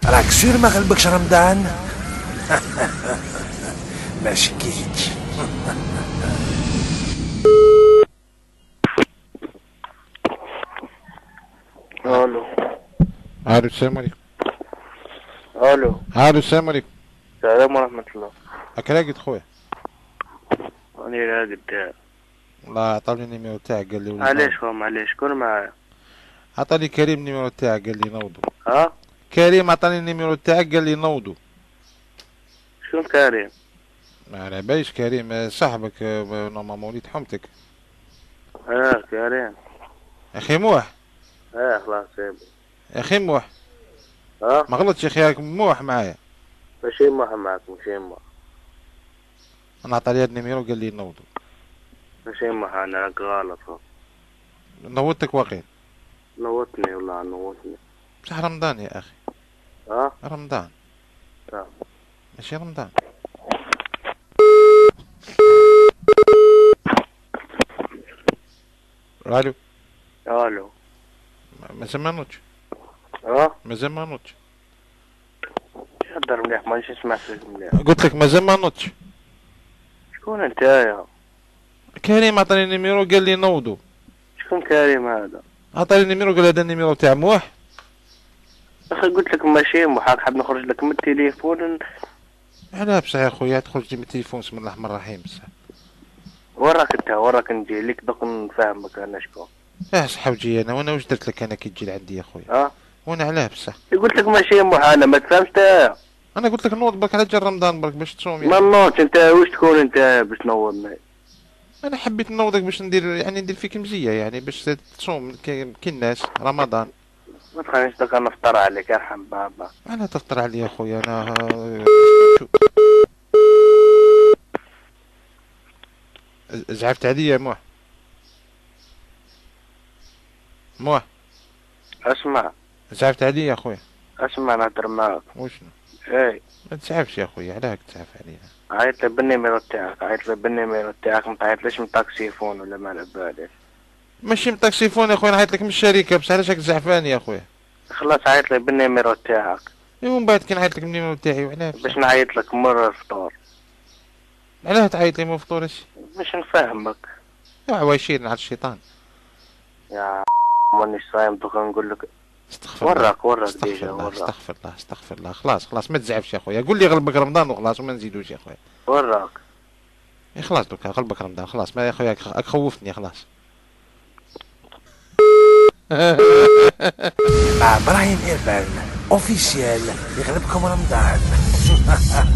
راك سير ما غلبكش رمضان؟ ماشي كيك. الو. الو السلام عليكم. الو. الو السلام عليكم. السلام ورحمة الله. راقد خويا؟ راني راقد. والله عطاني النيميرو تاعك قال لي ولي معليش نوض. خو معليش، شكون معايا؟ عطاني كريم النيميرو تاعك قال لي نوضو. ها؟ كريم عطاني النيميرو تاعك قال لي نوضو. شكون كريم؟ ما على باليش كريم صاحبك نورمالمون وليد حومتك. كريم. اخي موح. خلاص سيبي. اخي موح. ها؟ ما غلطش يا اخي راك موح معايا. ماشي موح معاك، ماشي موح. انا عطاني هاد النيميرو قال لي نوضو. ماشي موح، انا راك غلط خو. نوضتك واقيلا. نوتني والله نوتني. بصح رمضان يا اخي. ها؟ رمضان. ها. ماشي رمضان. الو. الو. مازال ما نوضش. ها؟ مازال ما نوضش. هدر مليح، مانيش نسمع فيك مليح. قلت لك مازال ما نوضش. شكون انتايا؟ كريم عطاني النيميرو قال لي نوضو. شكون كريم هذا؟ عطاني النيميرو قال هذا النيميرو تاع موح. اخي قلت لك ماشي موح، حاب نخرج لك من التليفون. علاه بصح يا خويا تخرج لي من التليفون بسم الله الرحمن الرحيم بصح. وراك انت، وراك نجي لك دوك نفهمك انا شكون. صحاب انا وانا واش درت لك انا كي تجي لعندي يا خويا؟ ها؟ وانا علاه بصح؟ قلت لك ماشي موح، انا ما تفهمش انت. انا قلت لك نوض برك على جال رمضان برك باش تصوم ما يعني. نوضش انت، واش تكون انت باش تنوضني؟ انا حبيت نوضك باش ندير فيك مزيه يعني باش تصوم كي الناس رمضان. ما تخلينيش دوك نفطر عليك، ارحم بابا. انا تفطر علي يا خويا انا. زعفت عليا يا موح. موح. اسمع. زعفت عليا يا خويا. اسمع نهضر معاك. وشنو؟ اي. ما تزعفش يا خويا علاه تزعف عليا؟ عيط لي بالنيميرو تاعك، عيط لي بالنيميرو تاعك، ما تعيطليش من طاكسيفون ولا ما على باليش. ماشي من طاكسيفون يا خويا نعيط لك من الشركه بصح علاش راك تزعفاني يا خويا؟ خلاص عيط لي بالنيميرو تاعك. ومن بعد كي نعيط لك من النيميرو تاعي وعلاه باش نعيط لك مر الفطور. علاه تعيط لي من فطورش؟ باش نفهمك. يا عوايشين على الشيطان. يا مانيش صايم دوك نقول لك. استغفر الله. وراك ديجا وراك. استغفر الله خلاص ما تزعفش يا خويا قول لي غلبك رمضان وخلاص وما نزيدوش يا خويا. وراك. خلاص دوكا غلبك رمضان خلاص ما يا خويا راك خوفتني خلاص. مع ابراهيم إيربان اوفيسيال يغلبكم رمضان.